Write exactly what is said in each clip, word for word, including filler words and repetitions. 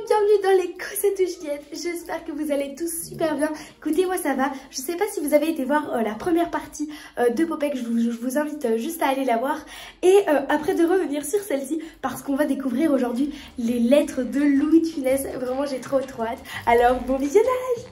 bienvenue dans les Cossettes de Juliette. J'espère que vous allez tous super bien. Écoutez, moi ça va. Je sais pas si vous avez été voir euh, la première partie euh, de Popek. Je vous, je vous invite euh, juste à aller la voir. Et euh, après de revenir sur celle-ci, parce qu'on va découvrir aujourd'hui les lettres de Louis de Funès. Vraiment, j'ai trop trop hâte. Alors, bon visionnage.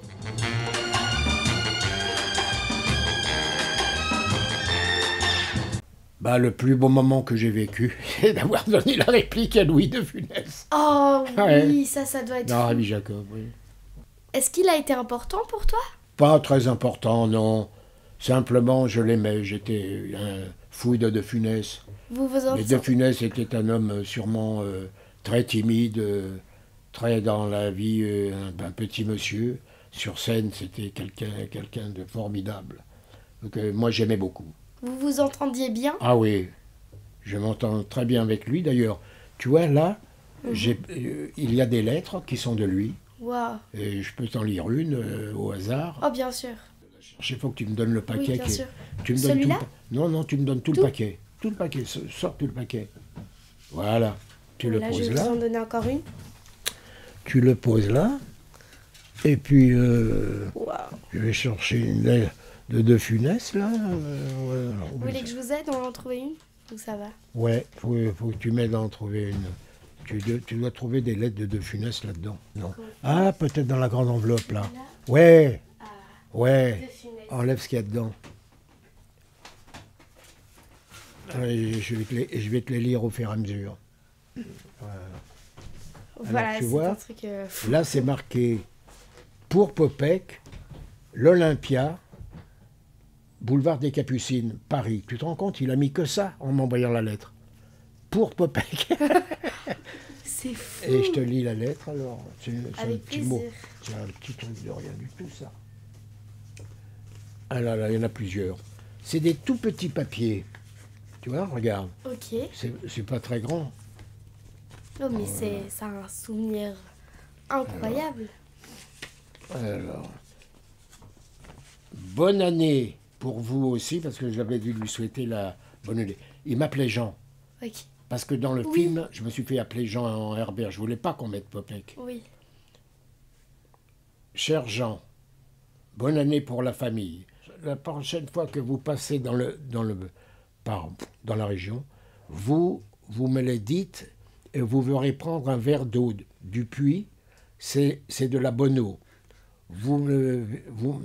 Bah, le plus beau moment que j'ai vécu, c'est d'avoir donné la réplique à Louis de Funès. Oh oui, Ouais. ça, ça doit être Non, fou. Rabbi Jacob, oui. Est-ce qu'il a été important pour toi? Pas très important, non. Simplement, je l'aimais. J'étais un fou de De Funès. Vous vous en Mais De Funès était un homme euh, sûrement euh, très timide, euh, très dans la vie, euh, un, un petit monsieur. Sur scène, c'était quelqu'un quelqu'un de formidable. Donc, euh, moi, j'aimais beaucoup. Vous vous entendiez bien? Ah oui, je m'entends très bien avec lui. D'ailleurs, tu vois, là, Mhm. j'ai, euh, il y a des lettres qui sont de lui. Waouh. Et je peux t'en lire une euh, au hasard. Oh, bien sûr. Il faut que tu me donnes le paquet. Oui, bien qui est- sûr. Tu me donnes tout Celui-là? le pa- Non, non, tu me donnes tout, Tout le paquet. Tout le paquet, so- sors tout le paquet. Voilà. Tu le Là, je poses vais là. vous en donner encore une. Tu le poses là. Et puis, euh, Waouh. je vais chercher une lettre de De Funès, là. euh, ouais, alors, Vous voulez que je vous aide à en trouver une? Ou ça va? Ouais, il faut, faut que tu m'aides à en trouver une. Tu, de- tu dois trouver des lettres de De Funès là-dedans. Non. Ah, peut-être dans la grande enveloppe, là. Ouais. Ouais. Enlève ce qu'il y a dedans. Allez, je, vais te les, je vais te les lire au fur et à mesure. Voilà. Voilà, tu c'est vois, un truc euh, fou. Là, c'est marqué pour Popek, l'Olympia, boulevard des Capucines, Paris. Tu te rends compte, il a mis que ça en m'envoyant la lettre. Pour Popek. C'est fou. Et je te lis la lettre alors. C'est c'est un Avec petit plaisir. mot. C'est un petit truc de rien du tout, ça. Ah là là, il y en a plusieurs. C'est des tout petits papiers. Tu vois, regarde. Ok. C'est c'est pas très grand. Non, mais c'est c'est un souvenir incroyable. Alors, bonne année pour vous aussi, parce que j'avais dû lui souhaiter la bonne année. Il m'appelait Jean, Ok. parce que dans le Oui. film, je me suis fait appeler Jean en Herbert. Je voulais pas qu'on mette Popek. Oui. Cher Jean, bonne année pour la famille. La prochaine fois que vous passez dans, le, dans, le, par, dans la région, vous, vous me le dites et vous verrez prendre un verre d'eau du puits. C'est c'est de la bonne eau. Vous, me, vous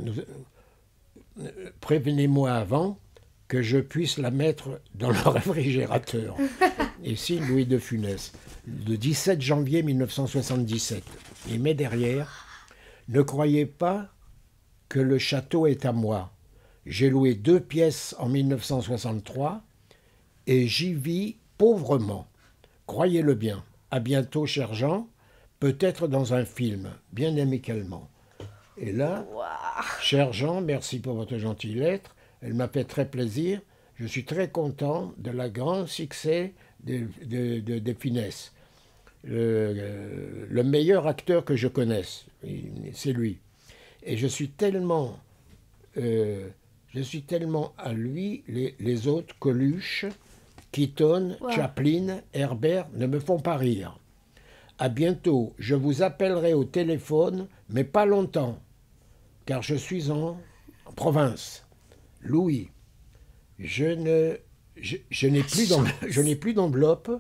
me- prévenez-moi avant que je puisse la mettre dans le réfrigérateur. Et signe Louis de Funès, le dix-sept janvier mille neuf cent soixante-dix-sept. Il met derrière, ne croyez pas que le château est à moi. J'ai loué deux pièces en mille neuf cent soixante-trois et j'y vis pauvrement. Croyez-le bien. À bientôt, cher Jean. Peut-être dans un film, bien amicalement. Et là, cher Jean, merci pour votre gentille lettre. Elle m'a fait très plaisir. Je suis très content de la grand succès de, de, de, de Funès. Le, euh, le meilleur acteur que je connaisse, c'est lui. Et je suis tellement, euh, je suis tellement à lui, les, les autres, Coluche, Keaton, Wow. Chaplin, Herbert, ne me font pas rire. À bientôt, je vous appellerai au téléphone, mais pas longtemps, car je suis en, en province. Louis, je ne, je, je n'ai plus d'en- je n'ai plus d'enveloppe.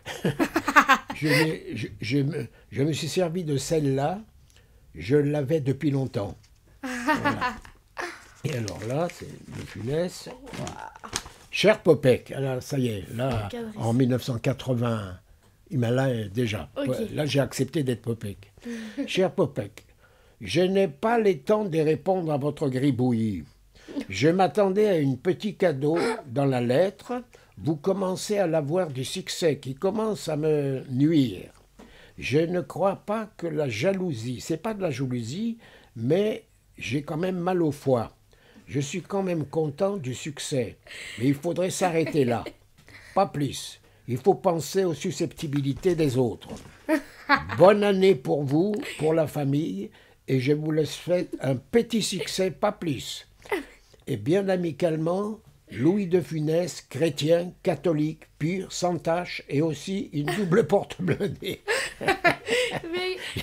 je, n'ai- je, je me, je me suis servi de celle-là. Je l'avais depuis longtemps. Voilà. Et alors là, c'est de Funès. Cher Popek, alors ça y est, là, Cadré. en mille neuf cent quatre-vingt, il m'a là déjà. Ok. Ouais, là, j'ai accepté d'être Popek. Cher Popek, je n'ai pas les temps de répondre à votre gribouillis. Je m'attendais à un petit cadeau dans la lettre. Vous commencez à l'avoir du succès qui commence à me nuire. Je ne crois pas que la jalousie, c'est pas de la jalousie, mais j'ai quand même mal au foie. Je suis quand même content du succès, mais il faudrait s'arrêter là. Pas plus. Il faut penser aux susceptibilités des autres. Bonne année pour vous, pour la famille, et je vous laisse faire un petit succès, pas plus. Et bien amicalement, Louis de Funès, chrétien, catholique, pur, sans tache, et aussi une double porte blindée. Mais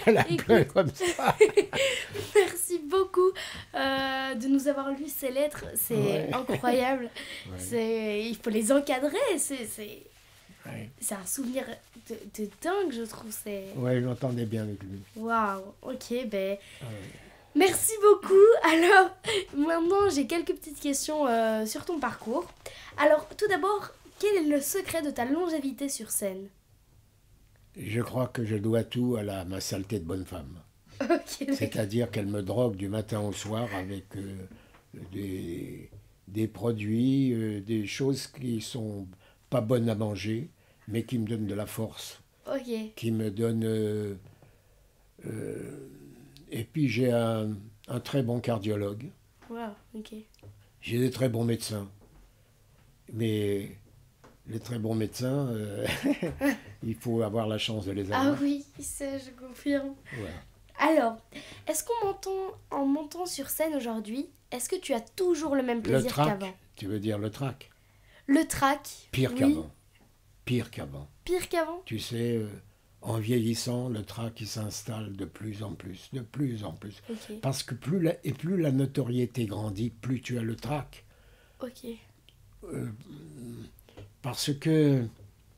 Elle a Écoute, plein comme ça. merci beaucoup euh, de nous avoir lu ces lettres. C'est Ouais. incroyable. Ouais. C'est, il faut les encadrer. C'est, c'est, Ouais, c'est un souvenir de, de dingue, je trouve. C'est ouais, je l'entendais bien avec lui. waouh. Ok, ben Ouais. merci beaucoup. Alors maintenant, j'ai quelques petites questions euh, sur ton parcours. Alors tout d'abord, quel est le secret de ta longévité sur scène? Je crois que je dois tout à la, ma saleté de bonne femme. Ok, d'accord. C'est-à-dire qu'elle me drogue du matin au soir avec euh, des, des produits, euh, des choses qui sont pas bonnes à manger, mais qui me donnent de la force, Ok. qui me donnent... euh, euh, et puis j'ai un, un très bon cardiologue, Wow, ok. j'ai des très bons médecins. Mais les très bons médecins, euh, il faut avoir la chance de les Ah avoir. oui, c'est, je confirme. Voilà. Alors, est-ce qu'en montant, en montant sur scène aujourd'hui, est-ce que tu as toujours le même Le plaisir trac, qu'avant? tu veux dire le trac? Le trac, Pire oui, qu'avant. Pire qu'avant. pire qu'avant? Tu sais, euh, en vieillissant, le trac il s'installe de plus en plus, de plus en plus. Ok, Parce que plus la, et plus la notoriété grandit, plus tu as le trac. ok, Euh, parce que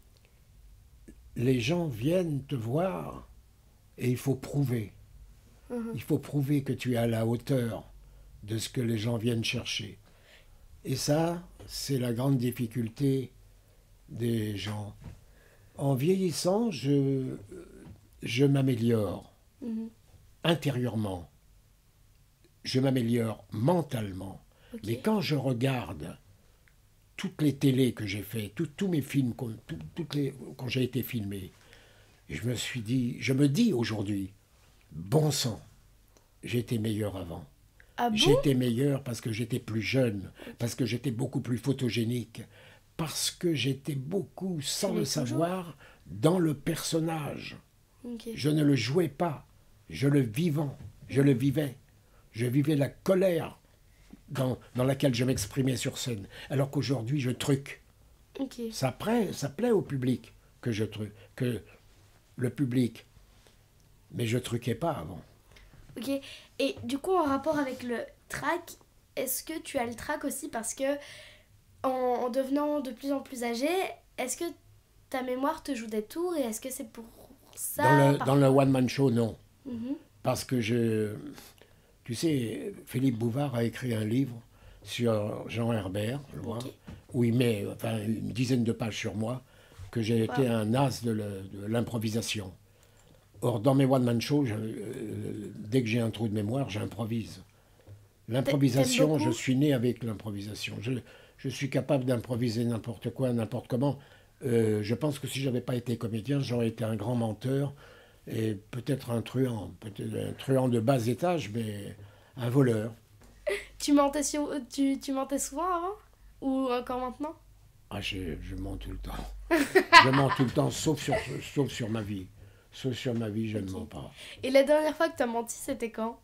les gens viennent te voir et il faut prouver. mhm, Il faut prouver que tu es à la hauteur de ce que les gens viennent chercher. Et ça, c'est la grande difficulté des gens. En vieillissant, je, je m'améliore mhm, intérieurement. Je m'améliore mentalement. ok, Mais quand je regarde toutes les télés que j'ai fait, tout- tous mes films, qu'on- tout- toutes les, quand j'ai été filmé, je me suis dit, je me dis aujourd'hui, bon sang, j'étais meilleur avant. Ah bon? J'étais meilleur parce que j'étais plus jeune, parce que j'étais beaucoup plus photogénique, parce que j'étais beaucoup, sans Tu le l'es toujours. savoir, dans le personnage. Ok, Je ne le jouais pas, je le vivais, je le vivais. Je vivais la colère dans, dans laquelle je m'exprimais sur scène, alors qu'aujourd'hui je truque. ok. Ça plaît, ça plaît au public que je truque, que le public. Mais je truquais pas avant. Ok, et du coup, en rapport avec le trac, est-ce que tu as le trac aussi parce que en, en devenant de plus en plus âgé, est-ce que ta mémoire te joue des tours et est-ce que c'est pour ça Dans le, par- dans le one-man show, non. Mhm, Parce que je... Tu sais, Philippe Bouvard a écrit un livre sur Jean Herbert, je vois, ok. où il met enfin, une dizaine de pages sur moi, que j'ai été Wow. un as de le- de l'improvisation. Or, dans mes one-man shows, je- euh, dès que j'ai un trou de mémoire, j'improvise. L'improvisation, T'aimes beaucoup je suis né avec l'improvisation. Je, je suis capable d'improviser n'importe quoi, n'importe comment. Euh, je pense que si je n'avais pas été comédien, j'aurais été un grand menteur et peut-être un truand, peut-être un truand de bas étage, mais un voleur. Tu mentais, sur- tu, tu mentais souvent avant? Ou encore maintenant? Ah, je, je mens tout le temps. Je mens tout le temps, sauf sur, sauf sur ma vie. Sauf sur ma vie, je ne mens pas. Et la dernière fois que tu as menti, c'était quand?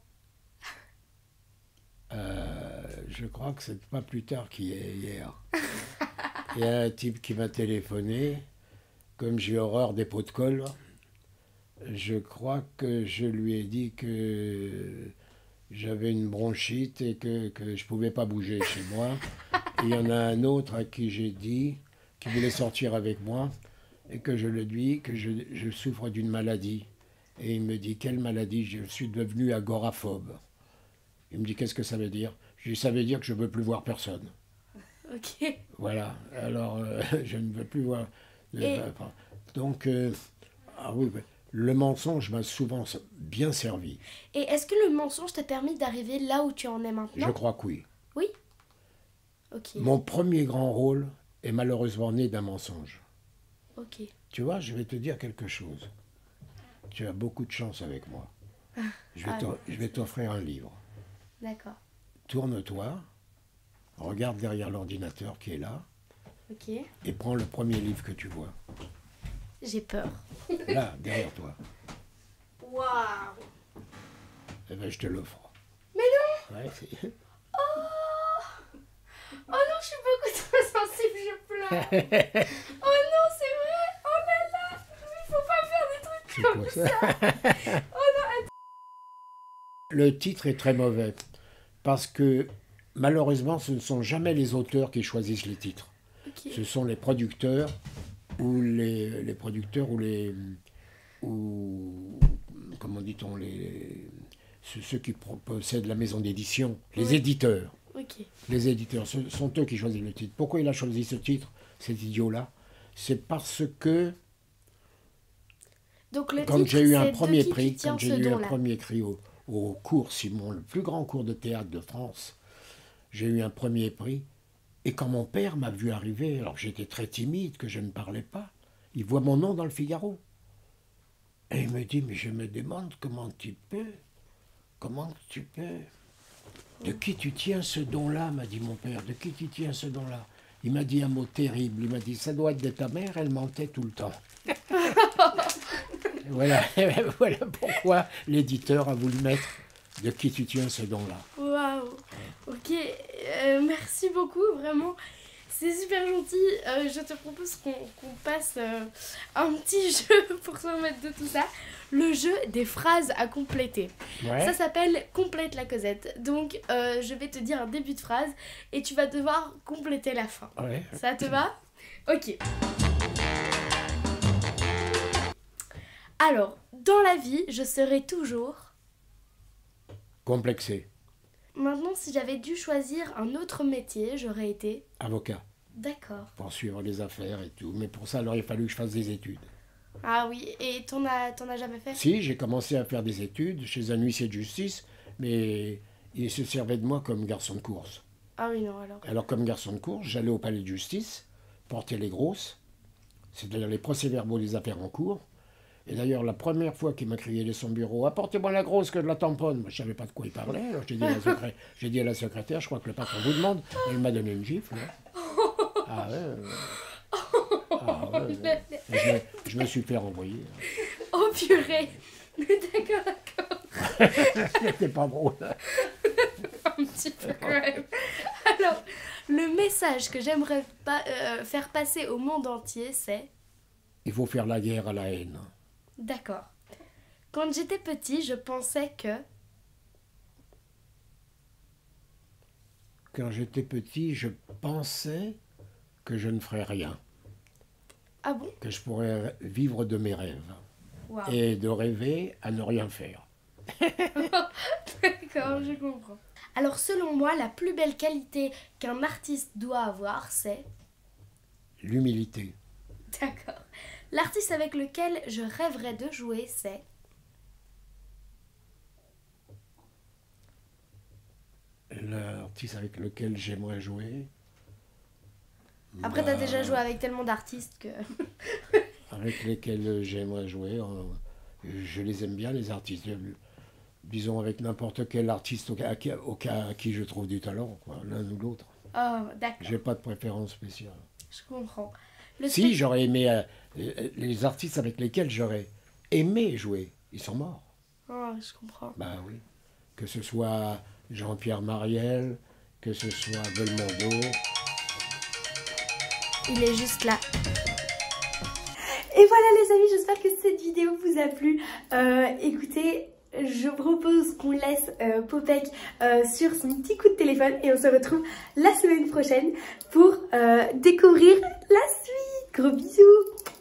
Euh, je crois que c'est pas plus tard qu'hier. Il y a un type qui m'a téléphoné. Comme j'ai horreur des pots de colle, je crois que je lui ai dit que j'avais une bronchite et que, que je ne pouvais pas bouger chez moi. Et il y en a un autre à qui j'ai dit, qui voulait sortir avec moi, et que je lui dis que je, je souffre d'une maladie. Et il me dit, quelle maladie? Je suis devenu agoraphobe. Il me dit, qu'est-ce que ça veut dire? Je lui dis, ça veut dire que je ne veux plus voir personne. Ok. Voilà, alors euh, je ne veux plus voir. Et- Enfin, donc, euh, ah oui, mais le mensonge m'a souvent bien servi. Et est-ce que le mensonge t'a permis d'arriver là où tu en es maintenant? Je crois que oui. Oui. Ok. Mon premier grand rôle est malheureusement né d'un mensonge. Ok. Tu vois, je vais te dire quelque chose. Tu as beaucoup de chance avec moi. Je vais Ah, t'o- je vais t'offrir un livre. D'accord. Tourne-toi, regarde derrière l'ordinateur qui est là, Ok. et prends le premier livre que tu vois. J'ai peur. Là, derrière toi. Waouh. Eh ben, je te l'offre. Mais non. Ouais, c'est- Oh non, je suis beaucoup trop sensible, je pleure. Oh non, c'est vrai. Oh là là. Il faut pas faire des trucs c'est comme quoi ça. ça? Oh le titre est très mauvais. Parce que, malheureusement, ce ne sont jamais les auteurs qui choisissent les titres. Okay. Ce sont les producteurs ou les, les producteurs ou les... ou comment dit-on, les, ceux qui possèdent la maison d'édition, les oui. éditeurs. Okay. Les éditeurs, ce sont eux qui choisissent le titre. Pourquoi il a choisi ce titre, cet idiot-là? C'est parce que Donc, le quand j'ai eu un premier prix, quand j'ai eu un premier prix au, au cours Simon, le plus grand cours de théâtre de France, j'ai eu un premier prix. Et quand mon père m'a vu arriver, alors j'étais très timide, que je ne parlais pas, il voit mon nom dans le Figaro. Et il me dit, mais je me demande comment tu peux, comment tu peux... De qui tu tiens ce don-là, m'a dit mon père, de qui tu tiens ce don-là? Il m'a dit un mot terrible, il m'a dit, ça doit être de ta mère, elle mentait tout le temps. Voilà, voilà pourquoi l'éditeur a voulu mettre de qui tu tiens ce don-là. Waouh, ok, euh, merci beaucoup, vraiment, c'est super gentil. Euh, je te propose qu'on qu'on passe euh, un petit jeu pour se remettre de tout ça. Le jeu des phrases à compléter. Ouais. Ça s'appelle Complète la Cosette. Donc, euh, je vais te dire un début de phrase et tu vas devoir compléter la fin. Ouais. Ça te va? Ok. Alors, dans la vie, je serai toujours... complexé. Maintenant, si j'avais dû choisir un autre métier, j'aurais été... avocat. D'accord. Pour suivre les affaires et tout. Mais pour ça, alors, il a fallu que je fasse des études. Ah oui, et t'en as, t'en as jamais fait? Si, j'ai commencé à faire des études chez un huissier de justice, mais il se servait de moi comme garçon de course. Ah oui, non, alors... Alors, comme garçon de course, j'allais au palais de justice, porter les grosses, c'est-à-dire les procès-verbaux des affaires en cours. Et d'ailleurs, la première fois qu'il m'a crié de son bureau, « Apportez-moi la grosse que de la tamponne !» Moi, je ne savais pas de quoi il parlait. Alors, j'ai dit, secré... dit à la secrétaire, je crois que le patron vous demande. Elle m'a donné une gifle. Hein. Ah ouais, euh... ah ouais, ouais. Je, me, je me suis fait renvoyer. Oh purée. D'accord, d'accord. C'était pas drôle. Un petit peu quand même. Alors, le message que j'aimerais pas, euh, faire passer au monde entier, c'est... Il faut faire la guerre à la haine. D'accord. Quand j'étais petit, je pensais que... Quand j'étais petit, je pensais que je ne ferais rien. Ah bon? Que je pourrais vivre de mes rêves. Wow. Et de rêver à ne rien faire. D'accord, je comprends. Alors, selon moi, la plus belle qualité qu'un artiste doit avoir, c'est... L'humilité. D'accord. L'artiste avec lequel je rêverais de jouer, c'est... L'artiste avec lequel j'aimerais jouer... Après, bah... t'as déjà joué avec tellement d'artistes que... avec lesquels j'aimerais jouer, je les aime bien, les artistes. Disons, avec n'importe quel artiste au cas, au cas à qui je trouve du talent, l'un ou l'autre. Oh, d'accord. J'ai pas de préférence spéciale. Je comprends. Le si, spect... j'aurais aimé... Euh, les artistes avec lesquels j'aurais aimé jouer, ils sont morts. Oh, je comprends. Bah oui. Que ce soit Jean-Pierre Mariel, que ce soit Belmondo. Il est juste là. Et voilà les amis, j'espère que cette vidéo vous a plu. Euh, écoutez, je propose qu'on laisse euh, Popek euh, sur son petit coup de téléphone et on se retrouve la semaine prochaine pour euh, découvrir la suite. Gros bisous.